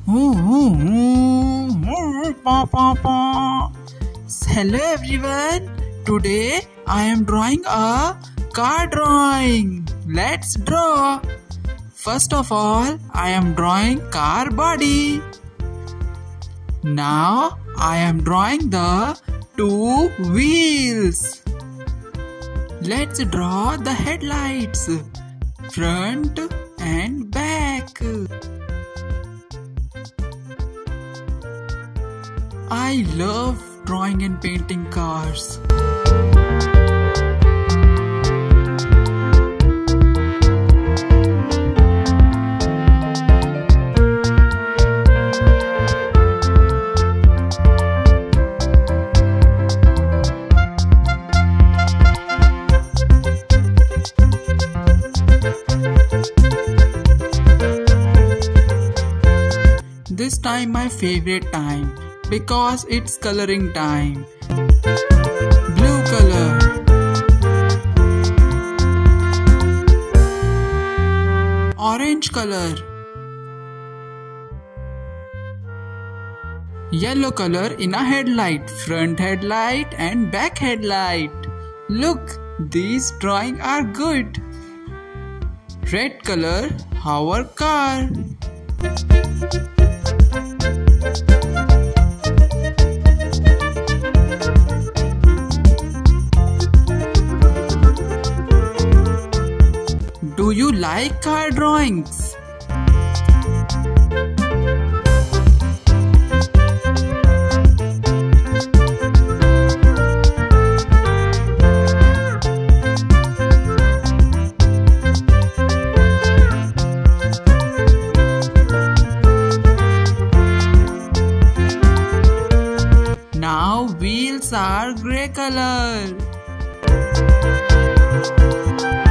Hello everyone. Today I am drawing a car drawing. Let's draw. First of all, I am drawing car body. Now I am drawing the two wheels. Let's draw the headlights, front and back. I love drawing and painting cars. This time my favorite time because it's coloring time. Blue color, orange color, yellow color in a headlight, front headlight and back headlight. Look, these drawings are good. Red color, our car. Do you like car drawings? Now wheels are grey color.